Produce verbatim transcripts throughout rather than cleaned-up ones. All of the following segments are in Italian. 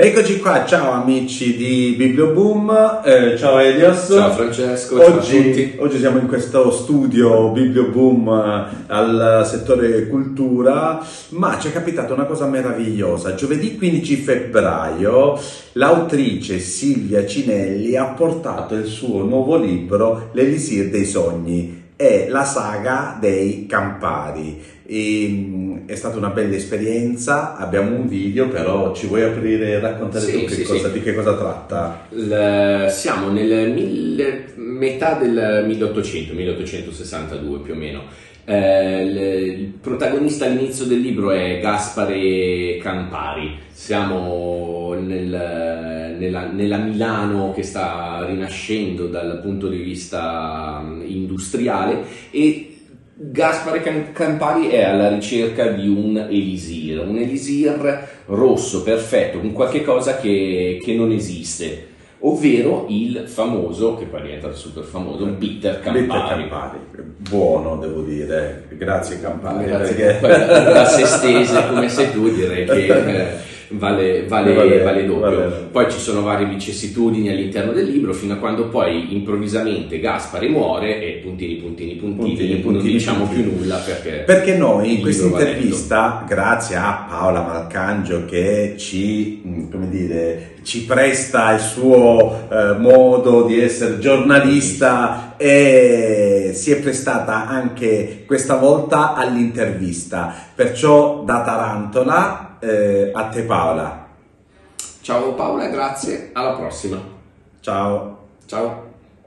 Eccoci qua, ciao amici di Biblioboom, eh, ciao Elios. Ciao Francesco, oggi, ciao a tutti. Oggi siamo in questo studio Biblioboom al settore cultura, ma ci è capitata una cosa meravigliosa. Giovedì quindici febbraio l'autrice Silvia Cinelli ha portato il suo nuovo libro L'Elisir dei sogni. È la saga dei Campari. E, è stata una bella esperienza, abbiamo un video, però ci vuoi aprire e raccontare sì, tu che sì, cosa, sì. di che cosa tratta? Il, siamo nel mille, metà del milleottocento, milleottocentosessantadue più o meno. Eh, il, il protagonista all'inizio del libro è Gaspare Campari. Siamo nel, nella, nella Milano che sta rinascendo dal punto di vista industriale e Gaspare Campari è alla ricerca di un elisir, un elisir rosso, perfetto, un qualche cosa che, che non esiste, ovvero il famoso, che poi diventa super famoso, Bitter Campari. Bitter Campari, buono devo dire, grazie Campari. Grazie, perché... da se stese come sei tu direi che... Eh, Vale, vale, vale, vale doppio. Vale. Poi ci sono varie vicissitudini all'interno del libro fino a quando poi improvvisamente Gaspare muore e puntini puntini puntini, puntini, puntini non diciamo puntini. più nulla perché, perché noi in questa intervista, grazie a Paola Malcangio che ci, come dire, ci presta il suo eh, modo di essere giornalista e si è prestata anche questa volta all'intervista, perciò da Tarantola Eh, a te Paola. Ciao Paola, grazie, alla prossima. Ciao. Ciao.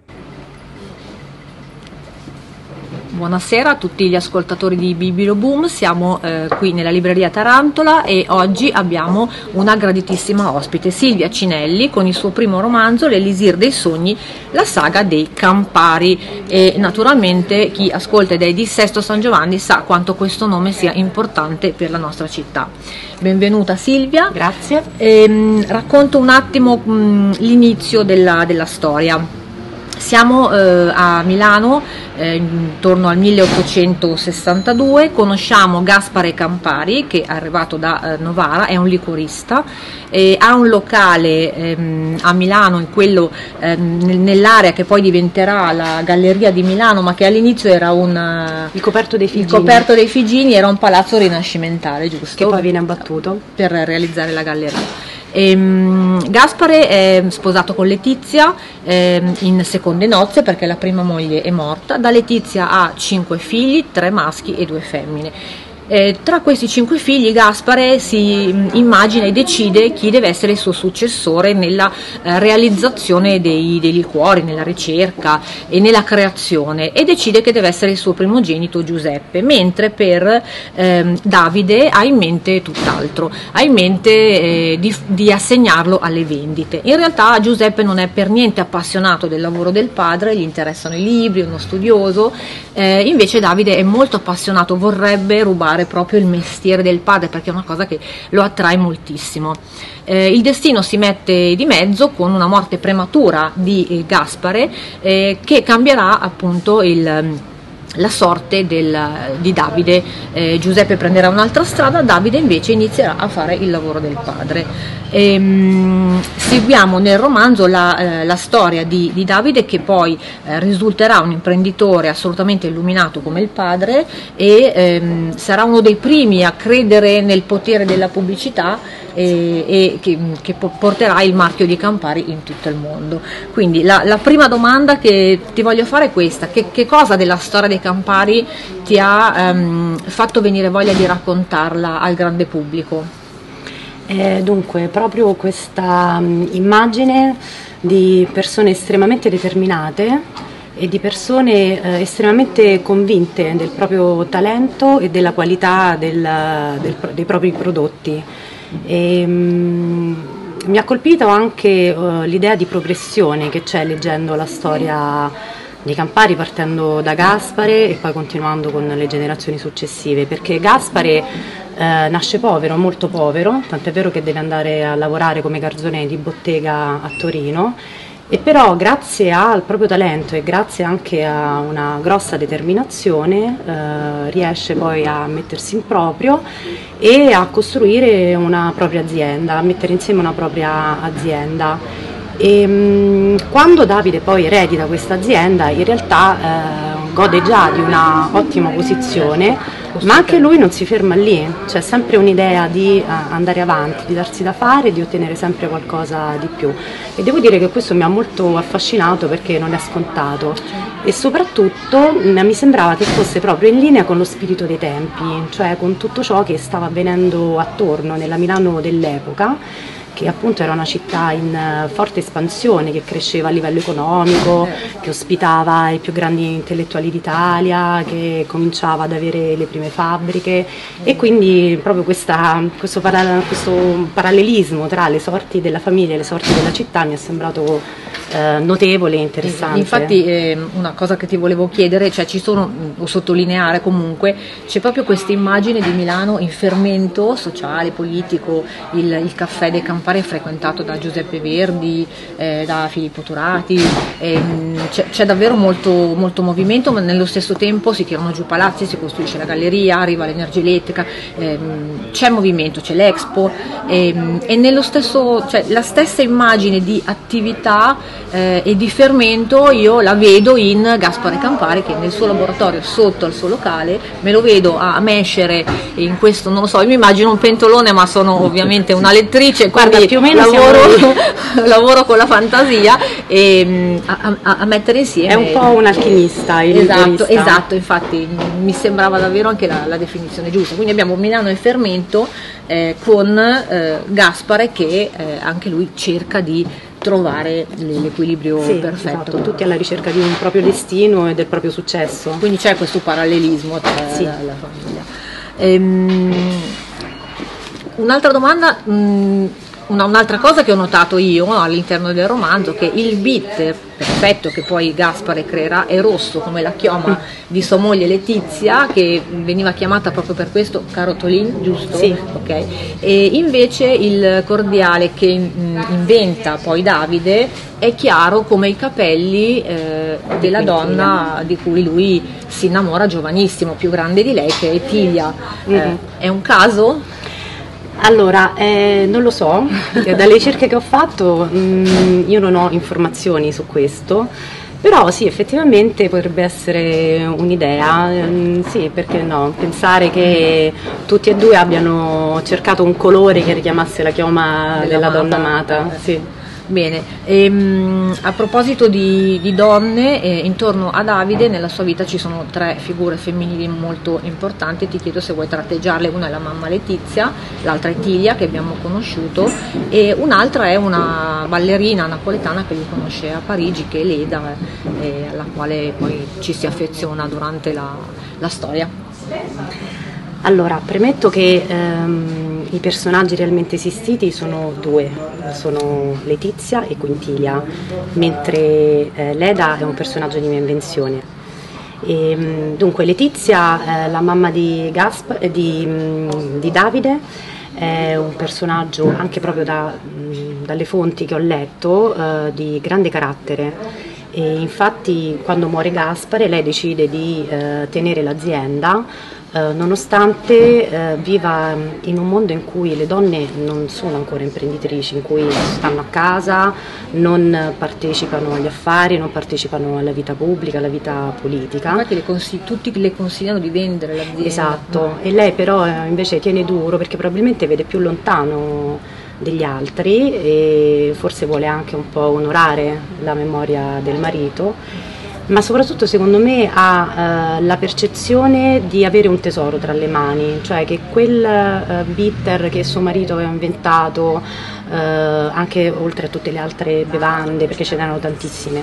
Buonasera a tutti gli ascoltatori di Biblioboom, siamo eh, qui nella libreria Tarantola e oggi abbiamo una graditissima ospite, Silvia Cinelli, con il suo primo romanzo L'Elisir dei sogni, la saga dei Campari, e naturalmente chi ascolta ed è di Sesto San Giovanni sa quanto questo nome sia importante per la nostra città. Benvenuta Silvia. Grazie. Ehm, racconto un attimo mh, l'inizio della, della storia. Siamo eh, a Milano eh, intorno al milleottocentosessantadue, conosciamo Gaspare Campari che è arrivato da eh, Novara, è un liquorista, eh, ha un locale ehm, a Milano, in quello, ehm, nell'area che poi diventerà la Galleria di Milano, ma che all'inizio era un... Il coperto dei Figini. Il coperto dei Figini era un palazzo rinascimentale, giusto? Che poi viene abbattuto. Per realizzare la galleria. Ehm, Gaspare è sposato con Letizia ehm, in seconde nozze perché la prima moglie è morta. Da Letizia ha cinque figli, tre maschi e due femmine. Eh, tra questi cinque figli Gaspare si mh, immagina e decide chi deve essere il suo successore nella eh, realizzazione dei, dei liquori, nella ricerca e nella creazione, e decide che deve essere il suo primogenito Giuseppe, mentre per ehm, Davide ha in mente tutt'altro, ha in mente eh, di, di assegnarlo alle vendite. In realtà Giuseppe non è per niente appassionato del lavoro del padre, gli interessano i libri, è uno studioso, eh, invece Davide è molto appassionato, vorrebbe rubare proprio il mestiere del padre perché è una cosa che lo attrae moltissimo. Eh, il destino si mette di mezzo con una morte prematura di eh, Gaspare eh, che cambierà appunto il la sorte del, di Davide. eh, Giuseppe prenderà un'altra strada, Davide invece inizierà a fare il lavoro del padre. E, mh, seguiamo nel romanzo la, eh, la storia di, di Davide che poi eh, risulterà un imprenditore assolutamente illuminato come il padre e ehm, sarà uno dei primi a credere nel potere della pubblicità e, e che, che porterà il marchio di Campari in tutto il mondo. Quindi la, la prima domanda che ti voglio fare è questa: che, che cosa della storia dei Campari ti ha ehm, fatto venire voglia di raccontarla al grande pubblico? Eh, dunque, proprio questa um, immagine di persone estremamente determinate e di persone eh, estremamente convinte del proprio talento e della qualità del, del, dei propri prodotti. E, um, mi ha colpito anche uh, l'idea di progressione che c'è leggendo la storia di Campari, partendo da Gaspare e poi continuando con le generazioni successive, perché Gaspare eh, nasce povero, molto povero, tant'è vero che deve andare a lavorare come garzone di bottega a Torino E però grazie al proprio talento e grazie anche a una grossa determinazione eh, riesce poi a mettersi in proprio e a costruire una propria azienda, a mettere insieme una propria azienda. E mh, quando Davide poi eredita questa azienda in realtà eh, gode già di una ottima posizione, ma anche lui non si ferma lì, c'è sempre un'idea di uh, andare avanti, di darsi da fare, di ottenere sempre qualcosa di più, e devo dire che questo mi ha molto affascinato perché non è scontato e soprattutto mh, mi sembrava che fosse proprio in linea con lo spirito dei tempi, cioè con tutto ciò che stava avvenendo attorno nella Milano dell'epoca, che appunto era una città in forte espansione, che cresceva a livello economico, che ospitava i più grandi intellettuali d'Italia, che cominciava ad avere le prime fabbriche, e quindi proprio questa, questo, para, questo parallelismo tra le sorti della famiglia e le sorti della città mi è sembrato eh, notevole e interessante. Infatti eh, una cosa che ti volevo chiedere, cioè ci sono, o sottolineare comunque, c'è proprio questa immagine di Milano in fermento sociale, politico, il, il caffè dei Campari è frequentato da Giuseppe Verdi, eh, da Filippo Turati, ehm, c'è, c'è davvero molto, molto movimento, ma nello stesso tempo si tirano giù palazzi, si costruisce la galleria, arriva l'energia elettrica, ehm, c'è movimento, c'è l'Expo, ehm, e nello stesso, cioè, la stessa immagine di attività eh, e di fermento io la vedo in Gaspare Campari, che nel suo laboratorio sotto al suo locale me lo vedo a mescere in questo, non lo so, io mi immagino un pentolone, ma sono ovviamente una lettrice, quindi più o meno lavoro, lavoro con la fantasia e a, a, a mettere insieme. È un po' un alchimista, il esatto, esatto, infatti mi sembrava davvero anche la, la definizione giusta. Quindi abbiamo Milano in fermento eh, con eh, Gaspare che eh, anche lui cerca di trovare l'equilibrio sì, perfetto. Esatto, tutti alla ricerca di un proprio destino e del proprio successo. Quindi c'è questo parallelismo tra sì. la, la famiglia. Ehm, un'altra domanda, mh, una, un'altra cosa che ho notato io all'interno del romanzo, che il beat perfetto che poi Gaspare creerà è rosso come la chioma di sua moglie Letizia, che veniva chiamata proprio per questo Carotolin, giusto? Sì. Okay. E invece il cordiale che inventa poi Davide è chiaro come i capelli eh, della donna di cui lui si innamora giovanissimo, più grande di lei, che è Etilia. Mm-hmm. Eh, è un caso? Allora, eh, non lo so, dalle ricerche che ho fatto mh, io non ho informazioni su questo, però sì, effettivamente potrebbe essere un'idea, mh, sì, perché no, pensare che tutti e due abbiano cercato un colore che richiamasse la chioma della, della donna amata, sì. Bene, ehm, a proposito di, di donne, eh, intorno a Davide nella sua vita ci sono tre figure femminili molto importanti, ti chiedo se vuoi tratteggiarle. Una è la mamma Letizia, l'altra è Tilia, che abbiamo conosciuto, e un'altra è una ballerina napoletana che lui conosce a Parigi, che è Leda, eh, alla quale poi ci si affeziona durante la, la storia. Allora, premetto che ehm, i personaggi realmente esistiti sono due, sono Letizia e Quintilia, mentre eh, Leda è un personaggio di mia invenzione. E, dunque Letizia, eh, la mamma di, Gasp- eh, di, mh, di Davide, è un personaggio anche proprio da, mh, dalle fonti che ho letto eh, di grande carattere. E infatti quando muore Gaspare lei decide di eh, tenere l'azienda, Uh, nonostante uh, viva in un mondo in cui le donne non sono ancora imprenditrici, in cui stanno a casa, non partecipano agli affari, non partecipano alla vita pubblica, alla vita politica. Infatti le consigli- tutti le consigliano di vendere l'azienda. Esatto, e lei però uh, invece tiene duro perché probabilmente vede più lontano degli altri e forse vuole anche un po' onorare la memoria del marito, ma soprattutto secondo me ha eh, la percezione di avere un tesoro tra le mani, cioè che quel eh, bitter che suo marito aveva inventato, eh, anche oltre a tutte le altre bevande, perché ce n'erano tantissime,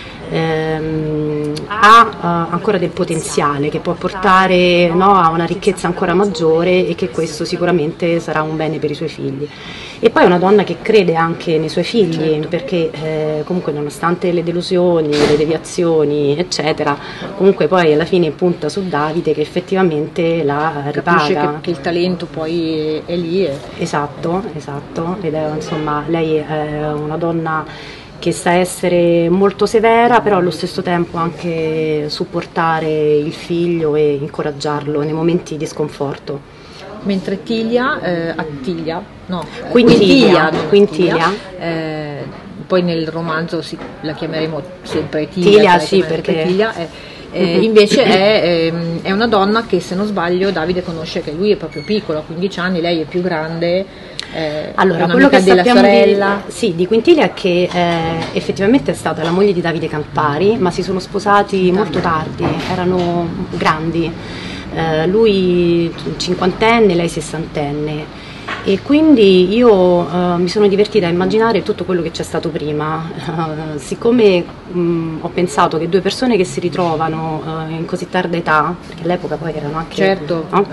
ehm, ha eh, ancora del potenziale che può portare, no, a una ricchezza ancora maggiore, e che questo sicuramente sarà un bene per i suoi figli. E poi è una donna che crede anche nei suoi figli, certo, perché eh, comunque nonostante le delusioni, le deviazioni eccetera, comunque poi alla fine punta su Davide che effettivamente la ripaga. Capisce che, che il talento poi è, è lì. E... Esatto, esatto, ed è, insomma, lei è una donna che sa essere molto severa, però allo stesso tempo anche supportare il figlio e incoraggiarlo nei momenti di sconforto. Mentre Tilia, eh, Attilia, no, Quintilia, Quintilia, Quintilia. Eh, poi nel romanzo si, la chiameremo sempre Tilia, Tilia, sì, perché Tilia, eh, eh, invece è, ehm, è una donna che, se non sbaglio, Davide conosce, che lui è proprio piccolo, a quindici anni, lei è più grande. Eh, allora, quello che della sorella di, sì, di Quintilia è che eh, effettivamente è stata la moglie di Davide Campari, ma si sono sposati molto tardi, erano grandi, eh, lui cinquantenne, lei sessantenne, e quindi io eh, mi sono divertita a immaginare tutto quello che c'è stato prima. Uh, siccome mh, ho pensato che due persone che si ritrovano uh, in così tarda età, perché all'epoca poi erano anche, certo, no?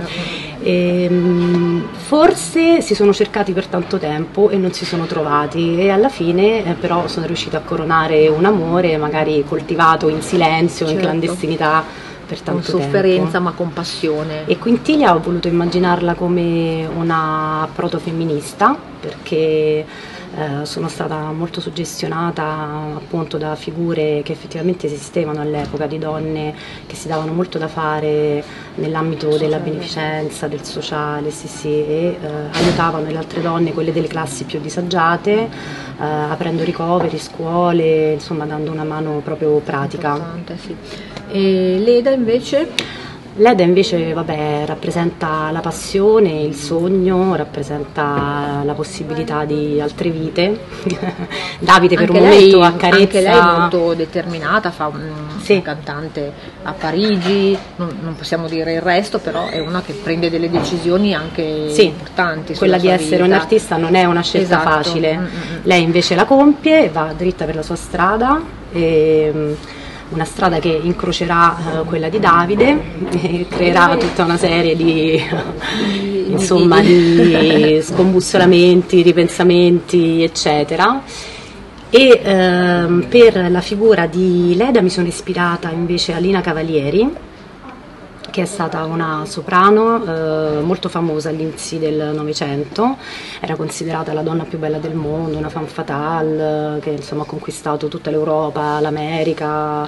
E, mh, forse si sono cercati per tanto tempo e non si sono trovati, e alla fine eh, però sono riusciti a coronare un amore magari coltivato in silenzio, certo, in clandestinità, per tanto con sofferenza tempo, ma con passione. E Quintilia ho voluto immaginarla come una protofemminista, perché eh, sono stata molto suggestionata appunto da figure che effettivamente esistevano all'epoca, di donne che si davano molto da fare nell'ambito della beneficenza, del sociale, sì sì, e eh, aiutavano le altre donne, quelle delle classi più disagiate, eh, aprendo ricoveri, scuole, insomma dando una mano proprio pratica. Sì. E Leda invece? Leda invece, vabbè, rappresenta la passione, il sogno, rappresenta la possibilità di altre vite. Davide per anche un lei, momento accarezza. Anche lei è molto determinata, fa un, sì. un cantante a Parigi, non, non possiamo dire il resto, però è una che prende delle decisioni anche sì, importanti. Quella di essere vita. Un artista non è una scelta esatto. facile. Mm-hmm. Lei invece la compie, va dritta per la sua strada. E, una strada che incrocerà uh, quella di Davide e creerà tutta una serie di, insomma, di scombussolamenti, ripensamenti, eccetera. E uh, per la figura di Leda mi sono ispirata invece a Lina Cavalieri, che è stata una soprano eh, molto famosa agli inizi del Novecento, era considerata la donna più bella del mondo, una femme fatale, che insomma ha conquistato tutta l'Europa, l'America,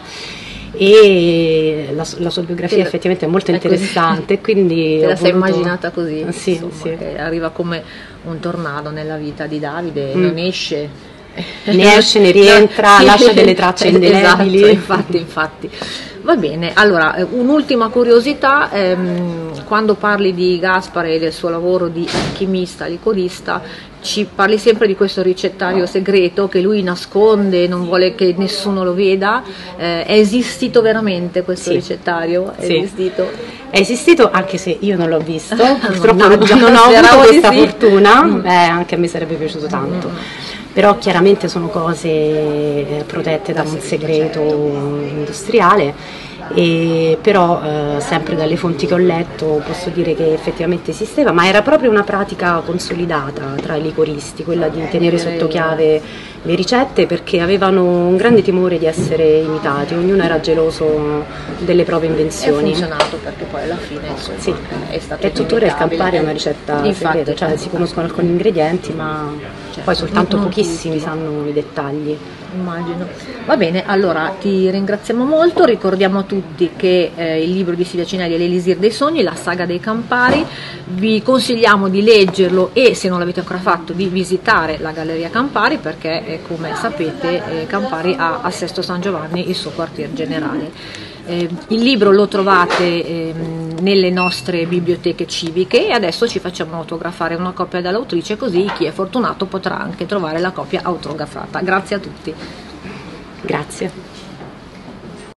e la, la sua biografia la, effettivamente è molto è interessante. Quindi te la ho sei voluto... immaginata così? Sì, insomma, sì. Che arriva come un tornado nella vita di Davide, mm. non esce. Ne esce, ne rientra, sì, lascia delle tracce indelebili. Esatto, infatti, infatti. Va bene, allora un'ultima curiosità, ehm, quando parli di Gaspare e del suo lavoro di alchimista, licorista, ci parli sempre di questo ricettario segreto che lui nasconde, non vuole che nessuno lo veda. Eh, è esistito veramente questo sì. ricettario? È sì. esistito? È esistito, anche se io non l'ho visto, purtroppo no, non, non ho avuto questa sì. fortuna, mm. eh, anche a me sarebbe piaciuto tanto. Mm. Però chiaramente sono cose protette da un segreto industriale, e però eh, sempre dalle fonti che ho letto posso dire che effettivamente esisteva, ma era proprio una pratica consolidata tra i licoristi, quella di tenere sotto chiave le ricette, perché avevano un grande timore di essere imitati, ognuno era geloso delle proprie invenzioni. E ha funzionato, perché poi alla fine insomma, sì. è stato e tuttora il Campari è una ricetta infatti, segreta, cioè si conoscono alcuni ingredienti ma certo, poi soltanto pochissimi sanno i dettagli. Immagino. Va bene, allora ti ringraziamo molto, ricordiamo a tutti che eh, il libro di Silvia Cinelli è L'Elisir dei sogni, la saga dei Campari, vi consigliamo di leggerlo e, se non l'avete ancora fatto, di visitare la Galleria Campari, perché eh, come sapete eh, Campari ha a Sesto San Giovanni il suo quartier generale. Eh, il libro lo trovate eh, nelle nostre biblioteche civiche, e adesso ci facciamo autografare una copia dall'autrice, così chi è fortunato potrà anche trovare la copia autografata. Grazie a tutti. Grazie.